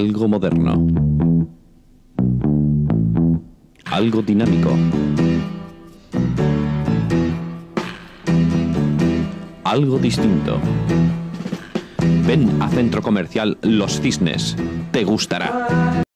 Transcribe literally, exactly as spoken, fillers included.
Algo moderno. Algo dinámico. Algo distinto. Ven a Centro Comercial Los Cisnes. Te gustará.